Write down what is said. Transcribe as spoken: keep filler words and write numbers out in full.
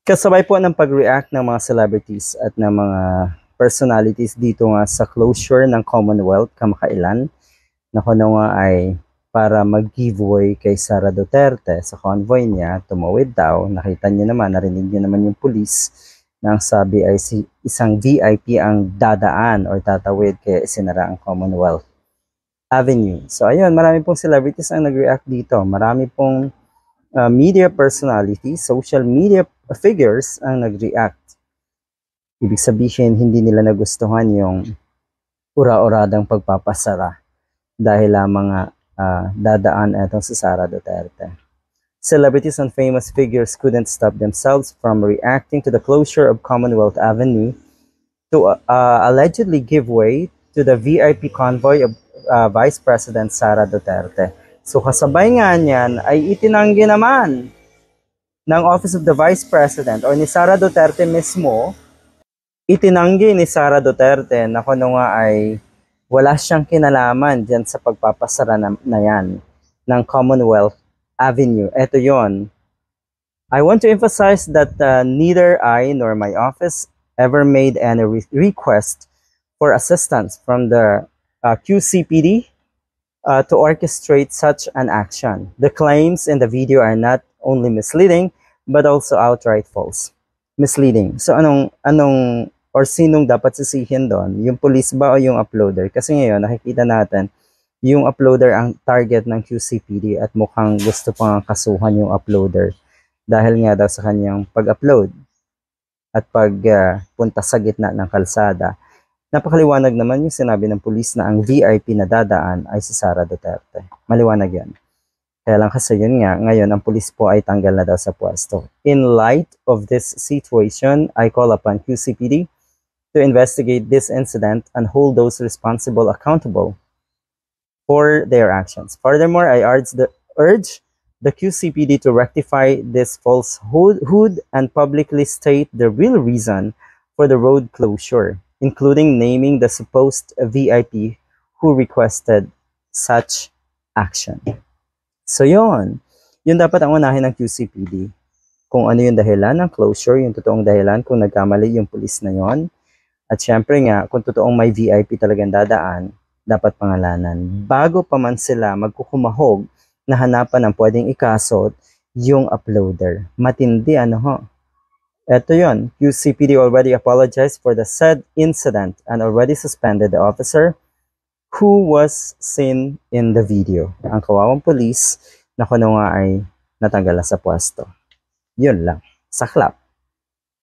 Kasabay po ng pag-react ng mga celebrities at ng mga personalities dito nga sa closure ng Commonwealth kamakailan, na kuno nga ay para mag-giveaway kay Sara Duterte sa convoy niya, tumawid daw. Nakita niyo naman, narinig niyo naman yung pulis na ang sabi ay si isang V I P ang dadaan or tatawid kaya isinara ang Commonwealth Avenue. So ayun, marami pong celebrities ang nag-react dito. Marami pong uh, media personalities, social media figures ang nag-react. Ibig sabihin, hindi nila nagustuhan yung ura-uradang pagpapasara dahil lamang uh, dadaan etong si Sara Duterte. Celebrities and famous figures couldn't stop themselves from reacting to the closure of Commonwealth Avenue to uh, allegedly give way to the V I P convoy of uh, Vice President Sara Duterte. So kasabay nga niyan ay itinanggi naman ng Office of the Vice President o ni Sara Duterte mismo, itinanggi ni Sara Duterte na kuno nga ay wala siyang kinalaman dyan sa pagpapasara na, na yan ng Commonwealth Avenue. Ito yon. I want to emphasize that uh, neither I nor my office ever made any re request for assistance from the uh, Q C P D uh, to orchestrate such an action. The claims in the video are not only misleading, but also outright false. Misleading. So anong, anong, or sinong dapat sisihin doon? Yung police ba o yung uploader? Kasi ngayon, nakikita natin, yung uploader ang target ng Q C P D at mukhang gusto pang kasuhan yung uploader dahil nga daw sa kanyang pag-upload at pagpunta uh, sa gitna ng kalsada. Napakaliwanag naman yung sinabi ng police na ang V I P na dadaan ay si Sara Duterte. Maliwanag yan. Kaya lang kasi yun nga, ngayon ang pulis po ay tanggal na daw sa pwesto. In light of this situation, I call upon Q C P D to investigate this incident and hold those responsible accountable for their actions. Furthermore, I urge the, urge the Q C P D to rectify this falsehood and publicly state the real reason for the road closure, including naming the supposed V I P who requested such action. So yun, yun dapat ang unahin ng Q C P D. Kung ano yung dahilan ng closure, yung totoong dahilan, kung nagkamali yung pulis na yon. At syempre nga, kung totoong may V I P talagang dadaan, dapat pangalanan. Bago pa man sila magkukumahog na hanapan ng pwedeng ikasot yung uploader. Matindi ano ho. Ito yun, Q C P D already apologized for the said incident and already suspended the officer who was seen in the video. Ang kawawang police na kuno nga ay natanggal sa pwesto. Yun lang. Saklap.